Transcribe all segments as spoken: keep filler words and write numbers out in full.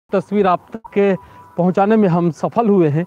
तस्वीर आप तक के पहुंचाने में हम सफल हुए हैं।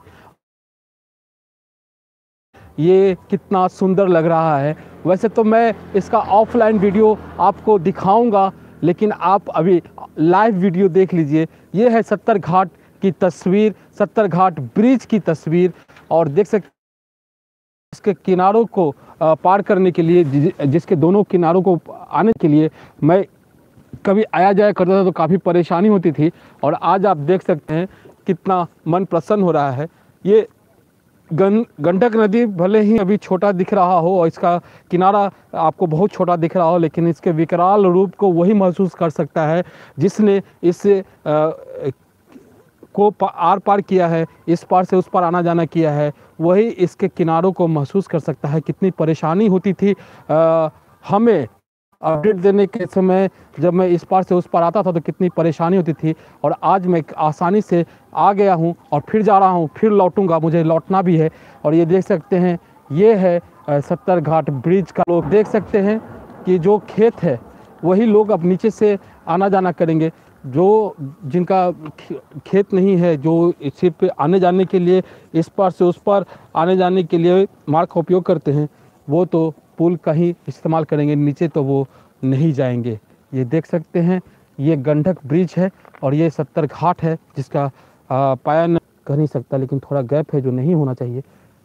ये कितना सुंदर लग रहा है। वैसे तो मैं इसका ऑफलाइन वीडियो आपको दिखाऊंगा, लेकिन आप अभी लाइव वीडियो देख लीजिए। ये है सत्तर घाट की तस्वीर, सत्तर घाट ब्रिज की तस्वीर। और देख सकते इसके किनारों को पार करने के लिए, जिसके दोनों किनारों को आने के लिए मैं कभी आया जाया करता था तो काफ़ी परेशानी होती थी। और आज आप देख सकते हैं कितना मन प्रसन्न हो रहा है। ये गं गंडक नदी भले ही अभी छोटा दिख रहा हो और इसका किनारा आपको बहुत छोटा दिख रहा हो, लेकिन इसके विकराल रूप को वही महसूस कर सकता है जिसने इस आ, को आर पार किया है, इस पार से उस पार आना जाना किया है। वही इसके किनारों को महसूस कर सकता है। कितनी परेशानी होती थी आ, हमें अपडेट देने के समय, जब मैं इस पार से उस पार आता था तो कितनी परेशानी होती थी। और आज मैं आसानी से आ गया हूं और फिर जा रहा हूं, फिर लौटूंगा, मुझे लौटना भी है। और ये देख सकते हैं, ये है सत्तर घाट ब्रिज का। लोग देख सकते हैं कि जो खेत है वही लोग अब नीचे से आना जाना करेंगे। जो जिनका खेत नहीं है, जो सिर्फ आने जाने के लिए, इस पार से उस पार आने जाने के लिए मार्ग का उपयोग करते हैं, वो तो पुल का ही इस्तेमाल करेंगे, नीचे तो वो नहीं जाएंगे। ये देख सकते हैं, ये गंडक ब्रिज है और ये सत्तर घाट है, जिसका पाया कह नहीं सकता, लेकिन थोड़ा गैप है जो नहीं होना चाहिए।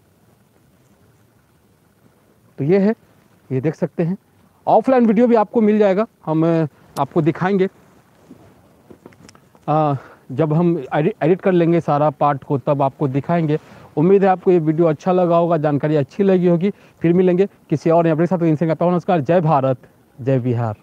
तो ये है, ये देख सकते हैं। ऑफलाइन वीडियो भी आपको मिल जाएगा, हम आपको दिखाएंगे। आ, जब हम एडिट कर लेंगे सारा पार्ट को, तब आपको दिखाएंगे। उम्मीद है आपको ये वीडियो अच्छा लगा होगा, जानकारी अच्छी लगी होगी। फिर मिलेंगे किसी और अपने साथ। इनसे कहता हूँ नमस्कार। जय भारत, जय बिहार।